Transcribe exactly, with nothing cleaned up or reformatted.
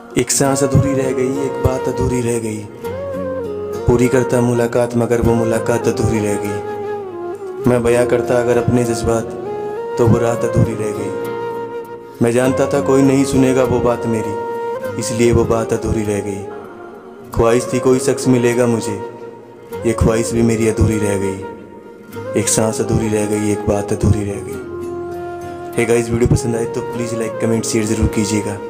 एक सांस अधूरी रह गई, एक बात अधूरी रह गई। पूरी करता मुलाकात मगर वो मुलाकात अधूरी रह गई। मैं बयां करता अगर अपने जज्बात तो वो रात अधूरी रह गई। मैं जानता था कोई नहीं सुनेगा वो बात मेरी, इसलिए वो बात अधूरी रह गई। ख्वाहिश थी कोई शख्स मिलेगा मुझे, ये ख्वाहिश भी मेरी अधूरी रह गई। एक सांस अधूरी रह गई, एक बात अधूरी रह गई। हे गाइस, वीडियो पसंद आए तो प्लीज़ लाइक कमेंट शेयर ज़रूर कीजिएगा।